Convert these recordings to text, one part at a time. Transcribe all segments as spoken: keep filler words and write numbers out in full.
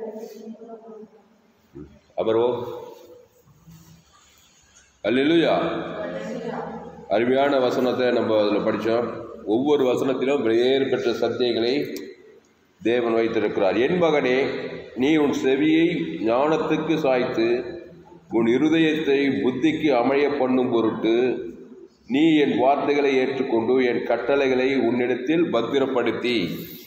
அமர்வோம். அல்லேலூயா. அருமையான வசனத்தை நம்ம அதில் படித்தோம். ஒவ்வொரு வசனத்திலும் வேறு பெற்ற சத்தியங்களை தேவன் வைத்திருக்கிறார். என் மகனே, நீ உன் செவியை ஞானத்துக்கு சாய்த்து உன் இருதயத்தை புத்திக்கு அமைய பண்ணும் பொருட்டு நீ என் வார்த்தைகளை ஏற்றுக்கொண்டு என் கட்டளைகளை உன்னிடத்தில் பத்திரப்படுத்தி.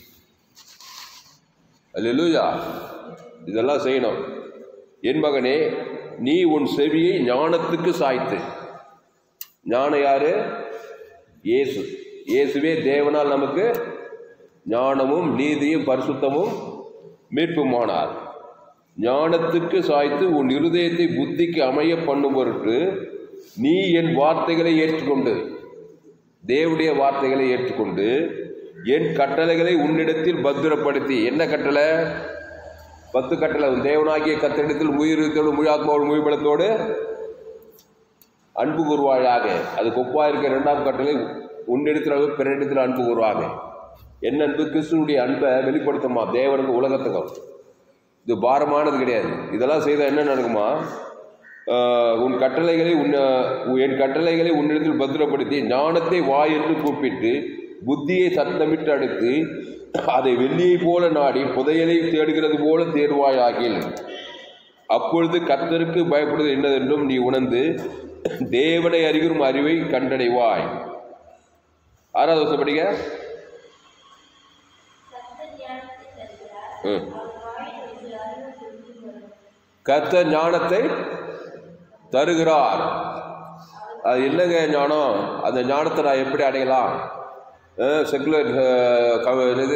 அல்லேலூயா. இதெல்லாம் செய்யணும். என் மகனே, நீ உன் செவியை ஞானத்துக்கு சாய்த்து. ஞானம் யாரு? இயேசு. இயேசுவே தேவனால் நமக்கு ஞானமும் நீதியும் பரிசுத்தமும் மீட்புமானார். ஞானத்துக்கு சாய்த்து உன் இருதயத்தை புத்திக்கு அமைய பண்ணும் பொருட்டு நீ என் வார்த்தைகளை ஏற்றுக்கொண்டு, தேவனுடைய வார்த்தைகளை ஏற்றுக்கொண்டு என் கட்டளைகளை உன்னிடத்தில் பத்திரப்படுத்தி. என்ன கட்டளை? பத்து கட்டளை. தேவனாகிய கர்த்தரிடத்தில் உயிரிழத்தோடு முழாத்மாவோடு முயபலத்தோடு அன்பு கூறுவாயாக. அது கொப்பா இருக்க இரண்டாம் கட்டளை, உன்னிடத்தில் பிறனிடத்தில் அன்பு கூறுவாங்க. என்ன அன்பு? கிறிஸ்துவனுடைய அன்பை வெளிப்படுத்துமா தேவனுக்கு உலகத்துக்கும். இது பாரமானது கிடையாது. இதெல்லாம் செய்தால் என்ன நடக்குமா? உன் கட்டளைகளை உன் என் கட்டளைகளை உன்னிடத்தில் பத்திரப்படுத்தி ஞானத்தை வா என்று கூப்பிட்டு புத்தியை சத்தமிட்டு அடுத்து அதை வெள்ளியை போல நாடி புதையலை தேடுகிறது போல தேடுவாயாகில். அப்பொழுது கர்த்தருக்கு பயப்படுவது என்னதென்றும் நீ உணர்ந்து தேவனை அறிகிற அறிவை கண்டடைவாய். ஆறாவது வருஷம் படிக்க. கர்த்தர் ஞானத்தை தருகிறார். அது என்னங்க ஞானம்? அந்த ஞானத்தை நான் எப்படி அடையலாம்? செக்குலர் இது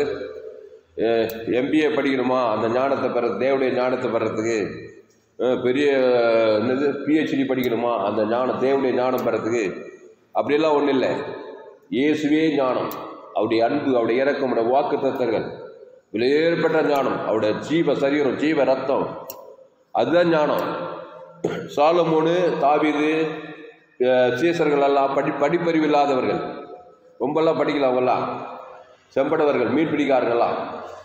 எம்பிஏ படிக்கணுமா அந்த ஞானத்தை பெற? தேவனுடைய ஞானத்தை பெறத்துக்கு பெரிய என்னது பிஹெச்டி படிக்கணுமா அந்த ஞானம் தேவனுடைய ஞானம் பெறத்துக்கு? அப்படியெல்லாம் ஒன்றும் இல்லை. இயேசுவே ஞானம். அவருடைய அன்பு, அவருடைய இறக்கம், அவருடைய வாக்கு தத்தங்கள், விலையேற்பட்ட ஞானம், அவருடைய ஜீவ சரீரம், ஜீவ ரத்தம், அதுதான் ஞானம். சாலமோனு, தாவீது, சீசர்கள் எல்லாம் படி படிப்பறிவு இல்லாதவர்கள், ரொம்பலாம் படிக்கல. அவங்கெல்லாம் செம்படவர்கள், மீன் பிடிக்காரர்கள்லாம்.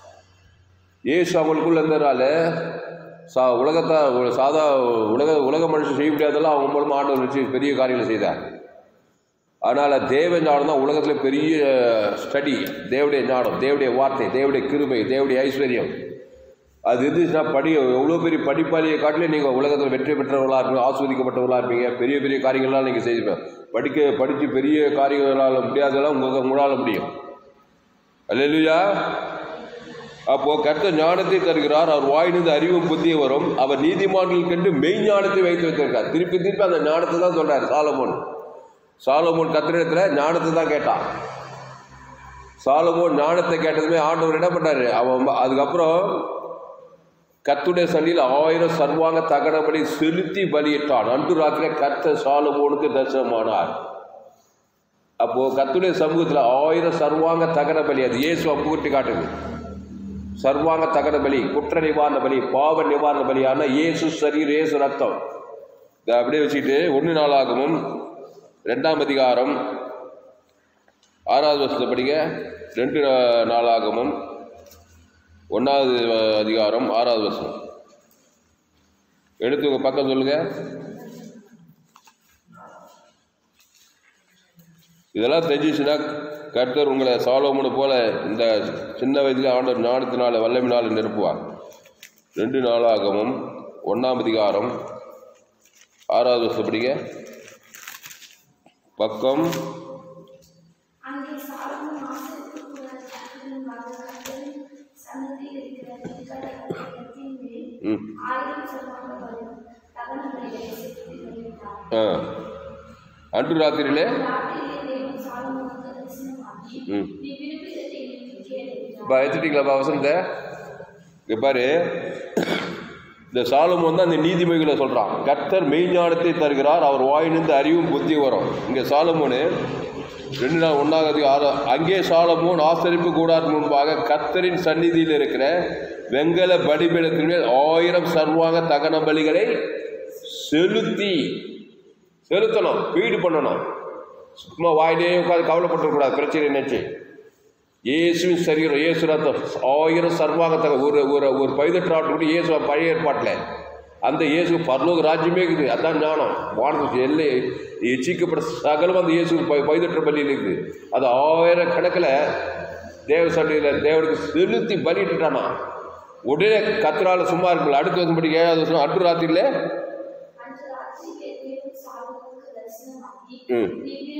ஏசு அவங்களுக்குள்ள இருந்ததுனால சா உலகத்தை சாதா உலக உலக மனுஷன் செய்ய முடியாதெல்லாம் அவங்க மூலமாக ஆண்டவர் வச்சு பெரிய காரியங்களை செய்தார். அதனால் தேவ ஞானம் தான் உலகத்தில் பெரிய ஸ்டடி. தேவடைய ஞானம், தேவடைய வார்த்தை, தேவடைய கிருபை, தேவடைய ஐஸ்வர்யம் அது இருந்துச்சுன்னா படி எவ்வளோ பெரிய படிப்பாளியை காட்டிலே நீங்கள் உலகத்தில் வெற்றி பெற்றவர்களாக இருப்பீங்க, ஆஸ்வதிக்கப்பட்டவர்களாக இருப்பீங்க. பெரிய பெரிய காரியங்கள்லாம் நீங்கள் செய்வீங்க. படிக்க படித்து பெரிய காரியங்களால் முடியாதெல்லாம் உங்களுக்கு உங்களால் முடியும். அல்லேலூயா. அப்போது கர்த்தர் ஞானத்தை தருகிறார். அவர் வாயிலிருந்து அறிவும் புத்தியை வரும். அவர் நீதிமான்கள் கண்டு மெய் ஞானத்தை வைத்து வைத்திருக்கார். திருப்பி திருப்பி அந்த ஞானத்தை தான் சொல்கிறார் சாலமோன். சாலமோன் கர்த்தரிடத்தில் ஞானத்தை தான் கேட்டான். சாலமோன் ஞானத்தை கேட்டதுமே ஆண்டவர் என்ன பண்ணார்? அவன் அதுக்கப்புறம் கர்த்தருடைய சன்னியில் ஆயிரம் சர்வாங்க தகனபடி செலுத்தி பலியிட்டான். அன்று ராத்திரி கர்த்தர் சாலமோனுக்கு தரிசனமானார். அப்போது கர்த்தருடைய சமூகத்தில் ஆயிரம் சர்வாங்க தகன பலி, அது இயேசு அப்புகுட்டி காட்டுது. சர்வாங்க தகன பலி, குற்ற நிவாரண பலி, பாவ நிவாரண பலி. ஆனால் இயேசு சரீர், இயேசு ரத்தம். இதை அப்படியே வச்சுக்கிட்டு ஒன்று நாளாகவும் ரெண்டாம் அதிகாரம் ஆறாவது வருஷத்தை படிக்க. ரெண்டு நாளாகவும் ஒன்றாவது அதிகாரம் ஆறாவது வருஷம் எடுத்து உங்கள் பக்கம் சொல்லுங்க. இதெல்லாம் தெரிஞ்சிச்சுன்னா கர்த்தர் உங்களை சாலோமோனை போல இந்த சின்ன வயதில் ஆண்டவர் ஞானத்தினால வல்லமினால் நிரப்புவார். ரெண்டு நாளாகவும் ஒன்றாம் அதிகாரம் ஆறாவது வருஷம் படிக்க. பக்கம் அன்று ராத்திரியிலே ம் எடுத்துட்டீங்களா வசனத்தை? இங்கே பாரு, இந்த சாலமோன் தான் இந்த நீதிமொழிகளை சொல்கிறான். கர்த்தர் மெய்ஞானத்தை தருகிறார். அவர் வாயிலிருந்து அறிவும் புத்தி வரும். இங்கே சாலமோனு ரெண்டு நாள் ஒன்றாவது ஆறு. அங்கே சாலமோன் ஆசரிப்பு கூடாது முன்பாக கர்த்தரின் சந்நிதியில் இருக்கிற வெங்கல பலிபீடத்தின் மேல் ஆயிரம் சர்வாங்க தகன பலிகளை செலுத்தி செலுத்தணும், வீடு பண்ணணும். சும்மா வாயிலே உட்காந்து கவலைப்பட்டுக்கூடாது பிரச்சனை நினைச்சு. இயேசுவின் சரீரம், இயேசு ரத்தம், ஆயிரம் சர்வாகத்தக ஒரு ஒரு ஒரு பதினெட்டு ஆண்டு கூட இயேசு பழைய ஏற்பாட்டில் அந்த இயேசு பரலோக ராஜ்யமே இருக்குது. அதான் ஞானம். வானத்துக்கு எல்லை எச்சிக்கப்பட்ட சகலம் அந்த இயேசு பதினெட்டு பலியில் இருக்குது. அது ஆயிரம் கணக்கில் தேவ சண்டையில் தேவனுக்கு செலுத்தி பலிட்டுட்டானா. உடனே கத்திரால சும்மா இருக்குல்ல. அடுத்து வந்து ஏழாவது வருஷம் அன்று ராத்திரியில் ம்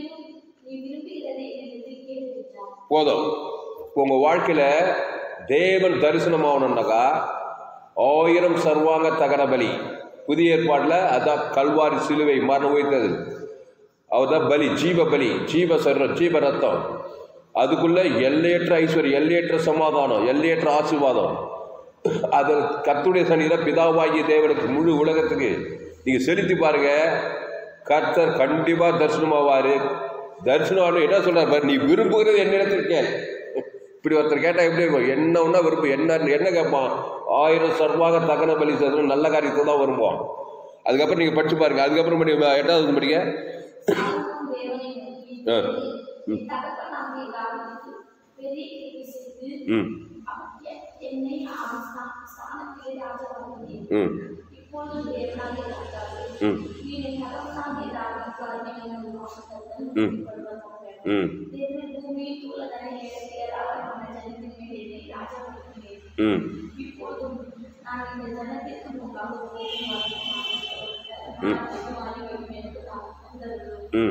போதும். உங்கள் வாழ்க்கையில் தேவன் தரிசனமாகணுன்னாக்கா ஆயிரம் சர்வாங்க தகன பலி. புதிய ஏற்பாட்டில் அதான் கல்வாரி சிலுவை மரணம் வைத்தது. அவர் தான் பலி, ஜீவ பலி, ஜீவ சர்வம், ஜீவ ரத்தம். அதுக்குள்ள எல்லையற்ற ஐஸ்வர்யம், எல்லையற்ற சமாதானம், எல்லையற்ற ஆசீர்வாதம். அது கர்த்தருடைய சன்னிதியில பிதாவாகிய தேவனுக்கு முழு உலகத்துக்கு நீங்கள் செலுத்தி பாருங்க. கர்த்தர் கண்டிப்பாக தரிசனமாவார். தரிசனம் என்ன சொல்றாரு பாரு, நீ விரும்புகிறது என்ன இடத்துல கேள். இப்படி ஒருத்தர் கேட்டால் எப்படி இருக்கும்? என்ன ஒன்றா விருப்பம் என்ன என்ன கேட்பான்? ஆயிரம் சர்வாக தகன பலி செய்யணும், நல்ல காரியத்தை தான் விரும்புவான். அதுக்கப்புறம் நீங்கள் படிச்சு பாருங்க. அதுக்கப்புறம் படி எட்டாவது படிங்க. ம் ம் ம் ம் ம்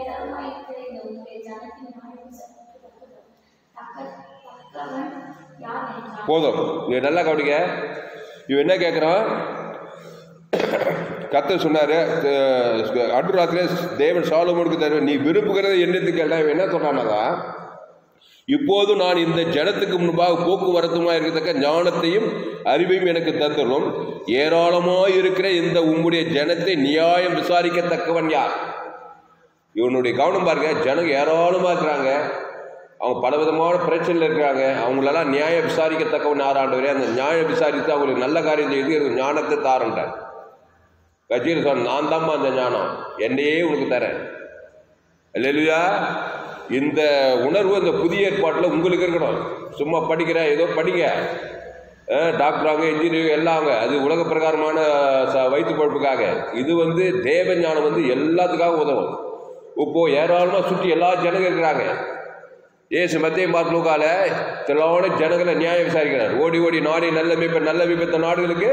போதும். நீ நல்லா கவனிங்க. இவன் என்ன கேட்குறான்? கர்த்தர் சொன்னாரு அன்று ராத்திரிலே தேவன் சாலமோனுக்கு தருவேன், நீ விரும்புகிறது என்னது கேட்டா. இவன் என்ன சொன்னானாக்கா, இப்போது நான் இந்த ஜனத்துக்கு முன்பாக போக்குவரத்துமா இருக்கத்தக்க ஞானத்தையும் அறிவையும் எனக்கு தந்துள்ளோம். ஏராளமாய் இருக்கிற இந்த உம்முடைய ஜனத்தை நியாயம் விசாரிக்கத்தக்கவன் யார்? இவனுடைய கவனம் பாருங்க. ஜனங்க ஏராளமாக இருக்கிறாங்க, அவங்க பலவிதமான பிரச்சனையில் இருக்கிறாங்க. அவங்களெல்லாம் நியாயம் விசாரிக்கத்தக்கவன் யார் ஆண்டவரே? அந்த நியாயம் விசாரித்து அவங்களுக்கு நல்ல காரியம் செய்து ஞானத்தை தாரன்றார். கட்சியில் சொன்ன நான் தாம்மா அந்த ஞானம், என்னையே உனக்கு தரேன். அல்லேலூயா. இந்த உணர்வு இந்த புதிய ஏற்பாட்டில் உங்களுக்கு இருக்கணும். சும்மா படிக்கிற ஏதோ படிங்க, டாக்டராங்க, இன்ஜினியர் எல்லாங்க, அது உலக பிரகாரமான வயிற்று பொழப்புக்காக. இது வந்து தேவ ஞானம் வந்து எல்லாத்துக்காக உதவும். இப்போ ஏராளமாக சுற்றி எல்லா ஜனங்க இருக்கிறாங்க. ஏசு மத்திய மார்க்லூக்கால திரளான ஜனங்களை நியாயம் விசாரிக்கிறார். ஓடி ஓடி நாடி நல்ல மீட்ப நல்ல மீட்பத்த நாடுகளுக்கு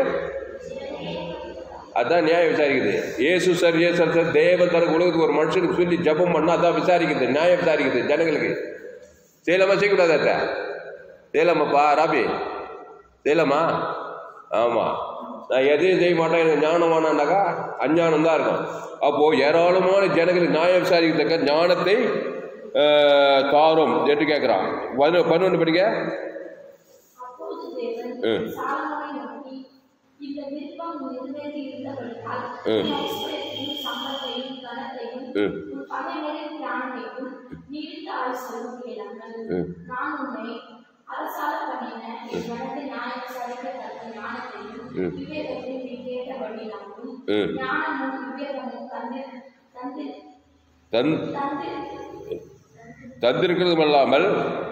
அதான் நியாயம் விசாரிக்குது. ஏசு சார் ஏசு சார் தேவன் தனக்கு உலகத்துக்கு ஒரு மனுஷனுக்கு சொல்லி ஜபம் பண்ணால் அதான் விசாரிக்குது, நியாயம் விசாரிக்குது ஜனங்களுக்கு. செய்யலாமா செய்யக்கூடாது? அத்த செய்யலாமாப்பா ராபி, செய்யலாமா? ஆமாம். நான் எதையும் செய்ய மாட்டேன், எனக்கு ஞானம் வேணான்னாக்கா அஞ்ஞானம் தான் இருக்கும். அப்போது ஏராளமான ஜனங்களுக்கு நியாயம் விசாரிக்கத்தக்க ஞானத்தை தாரும் என்று கேட்குறான். பன்னெண்டு படிக்க. ம் தந்திருக்கிறது அல்லாமல்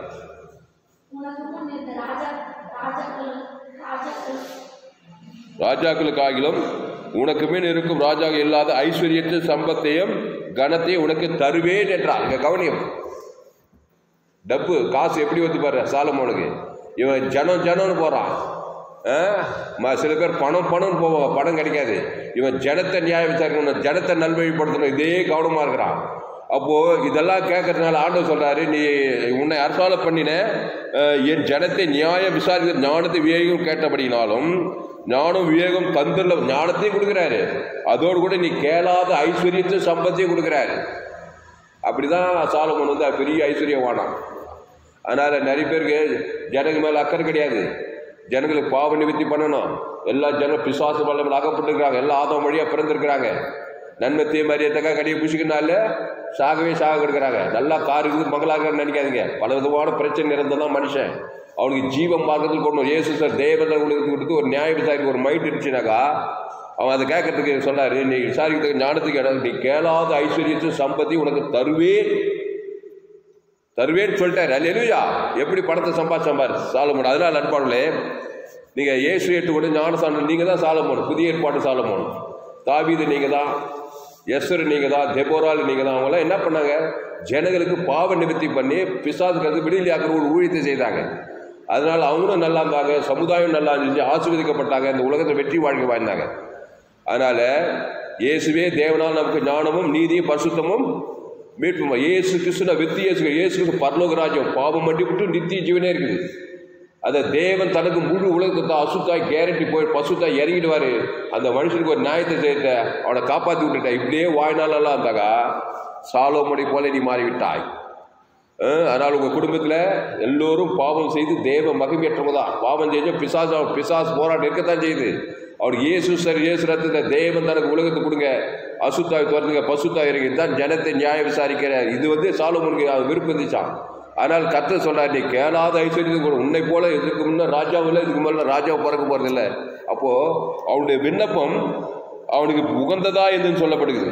ராஜாக்களுக்காகிலும் உனக்கு மேல் இருக்கும் ராஜா இல்லாத ஐஸ்வர்யத்தை சம்பத்தையும் கனத்தையும் உனக்கு தருவேன் என்றார். இங்க கவனியம். டப்பு காசு எப்படி வந்து பாரு சாலமோனுக்கு. இவன் ஜனம் ஜனம்னு போறான். சில பேர் பணம் பணம்னு போவாங்க, பணம் கிடைக்காது. இவன் ஜனத்தை நியாயம் விசாரிக்கணும், ஜனத்தை நல்வழிப்படுத்தணும், இதே கவனமா இருக்கிறான். அப்போ இதெல்லாம் கேட்கறதுனால ஆண்டவர் சொல்றாரு, நீ உன்னை அரசால பண்ணின என் ஜனத்தை நியாயம் விசாரிக்கிற ஞானத்தை விவேகம் கேட்டபடினாலும் ஞானம் விவேகம் தந்துள்ள ஞானத்தையும் கொடுக்குறாரு, அதோடு கூட நீ கேளாத ஐஸ்வர்யத்தை சம்பத்தையும் கொடுக்குறாரு. அப்படிதான் சாலமோன் வந்து பெரிய ஐஸ்வர்யம் வானான். அதனால நிறைய பேருக்கு ஜனங்க மேல அக்கறை கிடையாது. ஜனங்களுக்கு பாவ நிவர்த்தி பண்ணணும். எல்லா ஜனம் பிசாசு வல்லமையில் அகப்பட்டுருக்கிறாங்க. எல்லாம் ஆதம் வழியா பிறந்திருக்கிறாங்க. நன்மை தீமரியத்தக்கா கடியை புசிக்கனால சாகவே சாக கொடுக்குறாங்க. நல்லா கார் இருக்குது மங்களாக நினைக்காதீங்க. பல விதமான பிரச்சனை இருந்ததான் மனுஷன் அவனுக்கு ஜீவம் பார்க்கறதுக்கு கொண்டு ஏசு சார் தேவதை உங்களுக்கு கொடுத்து ஒரு நியாய விசாரிக்க ஒரு மைண்ட் இருந்துச்சுனாக்கா அவன் அதை கேட்கறதுக்கு சொன்னாரு, நீ விசாரிக்கிறதுக்கு ஞானத்துக்கு இடம், நீ கேளாத ஐஸ்வர்யத்தை சம்பத்தி உனக்கு தருவே தருவேன்னு சொல்லிட்டாரு. அல்லேலூயா. எப்படி பணத்தை சம்பாதிச்சாம்பார் சாலமோன். அதனால நண்பர்களே, நீங்க இயேசு ஏற்றுக்கொண்டு ஞானஸ்நானம் நீங்க தான் சாலமோன், புதிய ஏற்பாடு சாலமோன். தாவீது நீங்க தான், எஸ்தர் நீங்க தான், தெபோரால் நீங்க தான். அவங்களாம் என்ன பண்ணாங்க? ஜனங்களுக்கு பாவ நிவர்த்தி பண்ணி பிசாசுக்கு விடுதலையாக்குற ஒரு ஊழியத்தை செய்தாங்க. அதனால அவங்களும் நல்லா இருந்தாங்க, சமுதாயம் நல்லா இருந்துச்சு, ஆசீர்வதிக்கப்பட்டாங்க, இந்த உலகத்தை வெற்றி வாழ்க்கை வாழ்ந்தாங்க. அதனால இயேசுவே தேவனால் நமக்கு ஞானமும் நீதியும் பரிசுத்தமும் மீட்பும். இயேசு கிறிஸ்துவ வெற்றி இயேசு இயேசு பரலோக ராஜ்யம் பாவம் மன்னிப்புட்டு நித்திய ஜீவனே இருக்குது. அதை தேவன் தனக்கு முழு உலகத்தை அசுத்தாய் கேரண்டி போய் பசுத்தாய் இறங்கிடுவாரு. அந்த மனுஷனுக்கு ஒரு நியாயத்தை செய்த அவனை காப்பாற்றி விட்டுட்ட. இப்படியே வாய்நாளெல்லாம் இருந்தாக்கா சாலோமோனை போல நீ மாறிவிட்டாய். அதனால் உங்கள் குடும்பத்தில் எல்லோரும் பாவம் செய்து தேவ மகிமையற்றவங்க தான். பாவம் செஞ்ச பிசாசு பிசாசு போராட்டம் இருக்கத்தான் செய்யுது. அவருக்கு இயேசு சார் இயேசு ரத்தத்தை தேவன் தனக்கு உலகத்தை கொடுங்க, அசுத்தாய் துறந்துங்க, பசுத்தாய் இறங்கி தான் ஜனத்தை நியாயம் விசாரிக்கிறார். இது வந்து சாலோமோனுக்கு அது விருப்பம் இருந்துச்சான். ஆனால் கர்த்தர் சொல்றார், நீ கேளாத ஐஸ்வர்யத்துக்கு உன்னை போல இதுக்கு முன்னே ராஜாவும் இல்லை, இதுக்கு மேலே ராஜாவை பிறக்க போறது இல்லை. அப்போ அவனுடைய விண்ணப்பம் அவனுக்கு உகந்ததா என்று சொல்லப்படுது.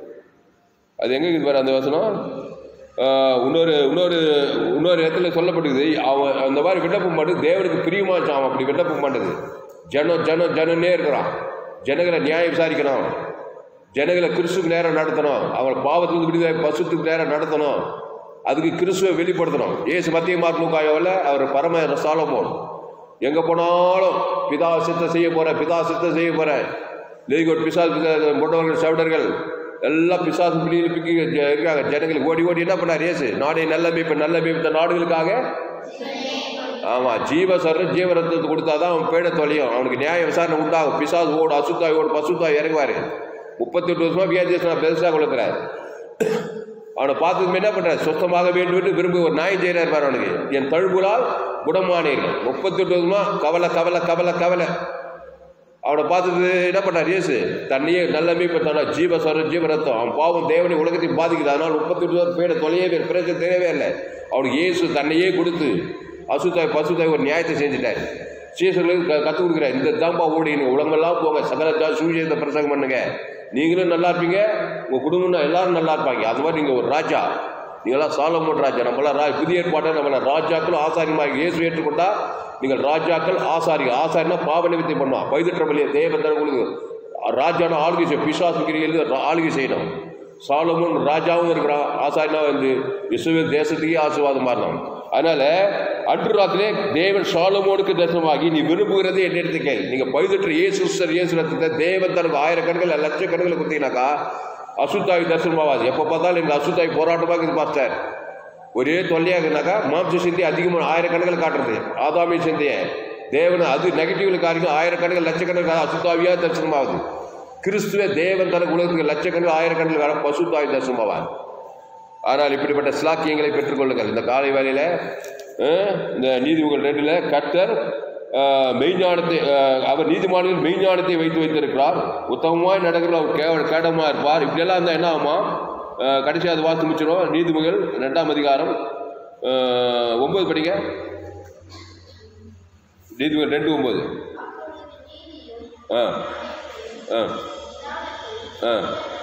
அது எங்க இருக்குது பாரு அந்த வசனம். இன்னொரு இன்னொரு இன்னொரு இடத்துல சொல்லப்படுது, அவன் அந்த மாதிரி விண்ணப்பம் பண்ணுறது தேவனுக்கு பிரியமாச்சான். அவன் அப்படி விண்ணப்பம் பண்ணுறது. ஜனம் ஜனம் ஜனன்னே இருக்கிறான். ஜனங்களை நியாயம் விசாரிக்கணும், ஜனங்களை கிறிஸ்துக்கு நேரம் நடத்தணும், அவங்களை பாவத்துக்கு விடுதலை பசுத்துக்கு நேரம் நடத்தணும், அதுக்கு கிறிஸ்துவை வெளிப்படுத்தணும். ஏசு மத்திய மார்க் லூக்காயோவில் அவர் பரம சாலமோன். எங்கே போனாலும் பிதா சித்தம் செய்ய போகிறேன், பிதா சித்தம் செய்ய போகிறேன். லேகோட் பிசாசு மொட்டவர்கள் சவுடர்கள் எல்லாம் பிசாசு பிடியில் பிக்கி இருக்காங்க. ஜனங்களுக்கு ஓடி ஓடி என்ன பண்ணார் ஏசு? நாடே நல்ல மீட்பு, நல்ல மீட்பு நாடுகளுக்காக. ஆமாம், ஜீவ சர்ற ஜீவரத்தத்தை கொடுத்தாதான் அவன் பேட தொலையும், அவனுக்கு நியாய விசாரணை உண்டாகும். பிசாசு ஓடு, அசுத்தாய் ஓடு, பசுத்தாய் இறங்குவார். முப்பத்தி எட்டு வருஷமா வியாதியசனா பெருசாக கொடுக்குறாரு. அவனை பார்த்துக்கு என்ன பண்ணுறாரு? சுத்தமாக வேண்டும் விரும்பி ஒரு நாய் செய்கிறார் இருப்பார். அவனுக்கு என் தழும்புலால் குணமானீர்கள். முப்பத்தி எட்டு வருஷமா கவலை கவலை கவலை கவலை. அவனை பார்த்துட்டு என்ன பண்ணார் இயேசு? தன்னையே நல்ல மீட்பு தானா, ஜீவ சர ஜீவரத்தம். அவன் பாவம் தேவனை உலகத்தையும் பாதிக்குது. அதனால் முப்பத்தி எட்டு வருஷம் பேட தொலையவே பிரச்சனை தேவையே இல்லை. அவனுக்கு இயேசு தன்னையே கொடுத்து அசுத்தாய் பசுத்தாய் ஒரு நியாயத்தை செஞ்சுட்டார். சீசர்களுக்கு க கற்றுக் கொடுக்குறாரு. இந்த தாம்பா ஓடினு உலகெல்லாம் போங்க, சகல சுவிசேஷத்தை பிரசங்கம் பண்ணுங்க, நீங்களும் நல்லா இருப்பீங்க, உங்கள் குடும்பம் எல்லாரும் நல்லா இருப்பாங்க. அது மாதிரி நீங்கள் ஒரு ராஜா, நீங்களாம் சாலமோன் ராஜா. நம்மளாம் ரா புதிய ஏற்பாட்டை நம்மள ராஜாக்கள் ஆசாரியமாக இயேசு ஏற்றுக்கொண்டா நீங்கள் ராஜாக்கள் ஆசாரிகள். ஆசாரினா பாவ நிவர்த்தி பண்ணுவான். பைதற்ற வழியை தேவன் உங்களுக்கு ராஜான ஆளுகை செய்யும், பிசாசு கிரியில் ஆளுகை செய்யணும். சாலமோன் ராஜாவும் இருக்கிறான், ஆசாரியனா வந்து இஸ்ரவேல் தேசத்துக்கே ஆசீர்வாதமாக இருந்தான். அதனால அன்று ராத்திரே தேவன் சாலமோனுக்கு தரிசனமாகி, நீ விரும்புகிறதே என்ன எடுத்து கேள். நீங்க பைதற்ற இயேசு இயேசு ரத்தத்தை தேவன் தனக்கு ஆயிரக்கணக்கில் லட்சக்கணக்கில் கொடுத்தீங்கன்னாக்கா அசுத்தாய் தரிசனமாகாது. எப்போ பார்த்தாலும் எனக்கு அசுத்தாய் போராட்டமாக இது பாஸ்டர், ஒரே தொல்லையாகனாக்கா மாம்ச சிந்தி அதிகமாக ஆயிரக்கணக்கில் காட்டுறது. ஆதாமி சிந்தைய தேவன் அது நெகட்டிவ்ல காரியம் ஆயிரக்கணக்கில் லட்சக்கணக்கில் அசுத்தாவியா தரிசனமாகுது. கிறிஸ்துவ தேவன் தனக்கு உலகத்துக்கு லட்சக்கணக்கில் ஆயிரக்கணக்கில் பசுத்தாய் தரிசனமாவார். ஆனால் இப்படிப்பட்ட ஸ்லாக்கியங்களை பெற்றுக்கொள்ளுங்கள். இந்த காலை வேளையில் இந்த நீதிமொழிகள் ரெண்டுல கர்த்தர் மெய்ஞானத்தை, அவர் நீதிமான்கள் மெய்ஞானத்தை வைத்து வைத்திருக்கிறார், உத்தமமாய் நடக்கிற அவர் கேவல கேடமாக இருப்பார். இப்படியெல்லாம் இருந்தால் என்ன ஆகுமா? கடைசி அது வாசி முடிச்சிடும். நீதிமொழிகள் ரெண்டாம் அதிகாரம் ஒன்பது படிங்க. நீதிமொழிகள் ரெண்டு ஒன்பது. ஆ ஆ ஆ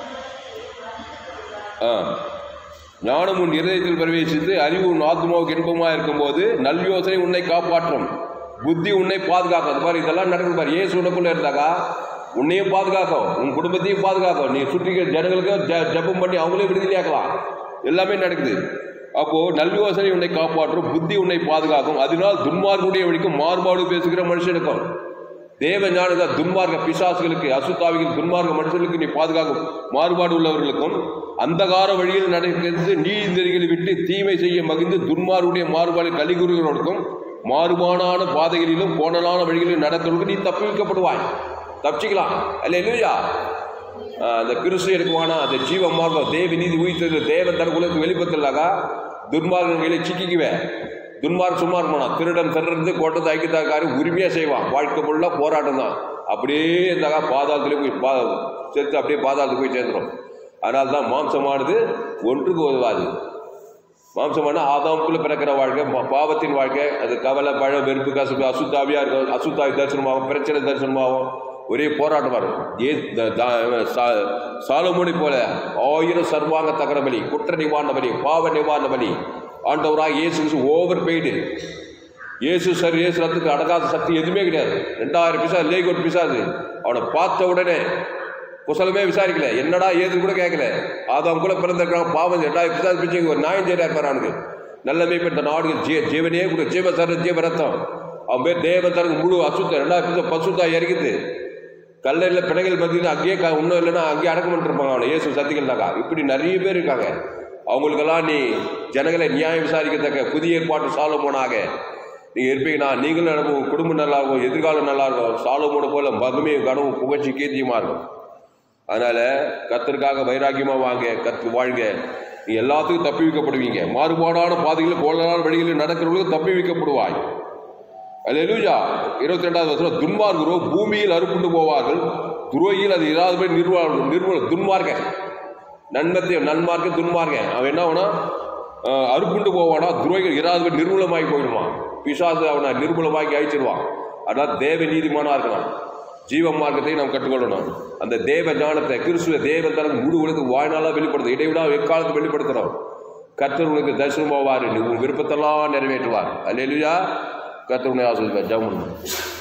ஆ ஞானம் உன் இருதயத்தில் பிரவேசித்து அறிவு உன் ஆத்மாவுக்கு இன்பமாக இருக்கும்போது நல் யோசனை உன்னை காப்பாற்றும், புத்தி உன்னை பாதுகாக்கும். அது மாதிரி இதெல்லாம் நடக்கும் பாரு. ஏசு உனக்குள்ள இருந்தாக்கா உன்னையும் பாதுகாக்கும், உன் குடும்பத்தையும் பாதுகாக்கும். நீ சுற்றி ஜனங்களுக்கு ஜ ஜபம் பண்ணி அவங்களே விடுதலையாக்கலாம். எல்லாமே நடக்குது. அப்போ நல் யோசனை உன்னை காப்பாற்றும், புத்தி உன்னை பாதுகாக்கும். அதனால் துன்மார்க்குடைய வழிக்கும் மாறுபாடு பேசுகிற மனுஷனுக்கும் தேவ ஞானத துன்மார்க்க பிசாசுகளுக்கு அசுத்தாவிகள் துன்மார்க்க மனுஷர்களுக்கு நீ பாதுகாக்கும், மாறுபாடு உள்ளவர்களுக்கும் அந்தகார வழியில் நடக்கிறது நீதிகளை விட்டு தீமை செய்ய மகிழ்ந்து துன்மார்க்குடைய மாறுபாடு கலிகுறுகளுக்கும் மாறுபாடான பாதைகளிலும் கோணலான வழிகளிலும் நடக்கிறவர்களுக்கு நீ தப்பி வைக்கப்படுவாய். தப்பிச்சிக்கலாம் அல்ல இல்லையா? அந்த கிறிஸ்து எடுக்குவானா அந்த ஜீவ மார்க்கம் தேவ நீதி உயிர்த்தது தேவன் தன் உலகத்துக்கு வெளிப்பத்தில்லாக்கா துன்மார்க்கங்களை சிக்கிக்குவேன். துன்மார்க் சும்மா இருப்பானா? திருடன் திருடுறது கோட்டத்தை ஐக்கியத்தாக்காரி உரிமையாக செய்வான். வாழ்க்கை ஃபுல்லாக போராட்டம் தான். அப்படியே இருந்தாக்கா பாதாளத்துலேயே போய் பா செத்து அப்படியே பாதாளத்துக்கு போய் சேர்ந்துடும். அதனால தான் மாம்சமானது ஒன்றுக்கு உதவாது. மாம்சமான ஆதாமுக்குள்ள பிறக்கிற வாழ்க்கை பாவத்தின் வாழ்க்கை. அது கவலை பழம் வெறுப்பு கசப்பு அசுத்தாவியாக இருக்கும். அசுத்தாவி தரிசனமாகும், பிரச்சனை தரிசனமாகும், ஒரே போராட்டமாக இருக்கும். ஏ சாலமோனை போல ஆயிரம் சர்வாங்க தகர பலி, குற்ற நிவாரண பலி, பாவ நிவாரண பலி, ஆண்டவராக இயேசு ஓவர் பெய்டு. இயேசு சார் இயேசு ரத்துக்கு அடங்காத சக்தி எதுவுமே கிடையாது. ரெண்டாயிரம் பிசா லேகோட் பிசாது அவனை பார்த்த உடனே குசலமே விசாரிக்கல, என்னடா ஏதுன்னு கூட கேட்கல. ஆதாம் கூட பிறந்திருக்கான், பாவம் ரெண்டாயிரம் பிசாது பிச்சு ஒரு நியாயம் செய்யா இருப்பார். அவனுக்கு நல்லமே பெற்ற நாடு ஜீ ஜீவனே கூட ஜீவ சர ஜீவ ரத்தம் அவன் பேர் தேவ தரங்க முழு அசுத்த ரெண்டாயிரம் பிசா பசுத்தா இறக்குது. கல்லறையில் பிணைகள் பார்த்தீங்கன்னா அங்கேயே க இன்னும் இல்லைன்னா அங்கேயே அடக்கம் பண்ணிருப்பாங்க அவனை இயேசு சத்திகள்னாக்கா. இப்படி நிறைய பேர் இருக்காங்க. அவங்களுக்கெல்லாம் நீ ஜனங்களை நியாயம் விசாரிக்கத்தக்க புதிய ஏற்பாட்டு சாலமோனாக நீங்கள் இருப்பீங்கன்னா நீங்களும் நடக்கும், குடும்பம் நல்லா இருக்கும், எதிர்காலம் நல்லா இருக்கும். சாலமோனை போல மகிமையும் கனவும் புகழ்ச்சி கீர்த்தியுமா இருக்கும். அதனால் கர்த்தருக்காக வைராக்கியமாக வாங்க, கற்று வாழ்க. நீ எல்லாத்துக்கும் தப்பி வைக்கப்படுவீங்க. மாறுபாடான பாதைகளில் கோளான வழிகளில் நடக்கிறவர்களுக்கு தப்பி வைக்கப்படுவாய். அல்லேலூயா. இருபத்தி ரெண்டாவது வருஷம் துன்மார்கரோ பூமியில் அறுப்புண்டு போவார்கள், துரோகியில் அது இராதபடி நிர்வாக நிர்மூல துன்மார்க்க நன்மத்தை நன்மார்க்க துன்மார்க்க அவன் என்ன ஆகுனா அறுப்புண்டு போவானா, துரோகிகள் இராதபடி நிர்மூலமாகி போயிடுவான். பிசாசு அவனை நிர்மூலமாக்கி அழிச்சிடுவான். அதனால் தேவ நீதிமானா இருக்கலாம். ஜீவ மார்க்கத்தை நாம் கற்றுக்கொள்ளணும். அந்த தேவ ஞானத்தை கிறிஸ்துவ தேவ தரம் முழு உலகத்துக்கு வாழ்நாளாக வெளிப்படுத்தும். இடைவிடா எக்காலத்துக்கு வெளிப்படுத்துகிறோம். கர்த்தர் உங்களுக்கு தரிசனம் போவார், உங்கள் விருப்பத்தெல்லாம் நிறைவேற்றுவார். அல்லேலூயா. கர்த்தர் உன்னை ஆசீர்வதிப்பார். ஜெபம் பண்ணுங்க.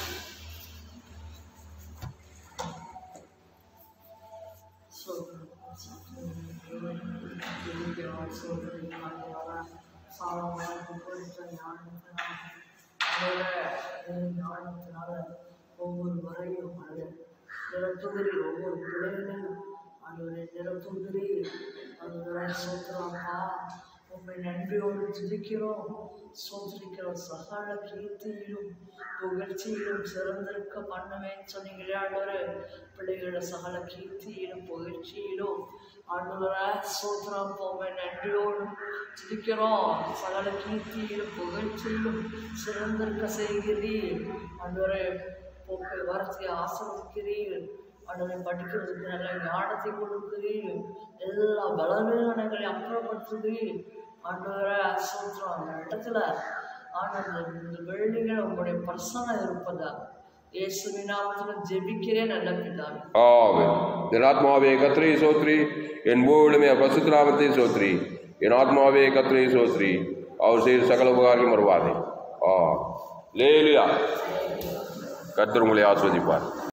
ஒவ்வொரு வரையும் நிறத்துதிரி ஒவ்வொரு பிள்ளைகளையும் அதுவரை நிறத்துதிரி அதுவரை சோத்திரப்பா உண்மை நன்றியோடு துதிக்கிறோம், சோதரிக்கிறோம். சகல கீர்த்தியிலும் புகழ்ச்சியிலும் சிறந்திருக்க பண்ணுவேன்னு சொன்னீங்களே ஆண்டவரே. பிள்ளைகளோட சகல கீர்த்தியிலும் புகழ்ச்சியிலும் ஆண்டவரே சோத்திரம் உண்மை நன்றியோடு துதிக்கிறோம். சகல கீர்த்தியிலும் புகழ்ச்சியிலும் சிறந்திருக்க செய்கிறீர் ஆண்டவரே. போக்கு வார்த்தையை ஆசிர்வதிக்கிறீர் ஆண்டவரை. படிக்கிறதுக்கு நல்ல ஞானத்தை கொடுக்கிறீர். எல்லா பலவீனங்களை அப்புறப்படுத்துகிறீர் ஆண்டவரை. சோத்திரம் அந்த இடத்துல ஆனந்த இந்த வெள்ளிகள் உங்களுடைய பிரசன்னம் இருப்பதா இயேசுவின் நாமத்தில் ஜெபிக்கிறேன் நல்ல பிதாவே. ஆமென். என் ஆத்மாவே கர்த்தரை ஸ்தோத்திரி, என் முழுமே பரிசுத்த நாமத்தை ஸ்தோத்திரி. என் ஆத்மாவே கர்த்தரை ஸ்தோத்திரி, அவர் செய்த சகல உபகாரங்களையும் மறவாதே. ஆ லேலுயா. கர்த்தர் உங்களை ஆசீர்வதிப்பார்.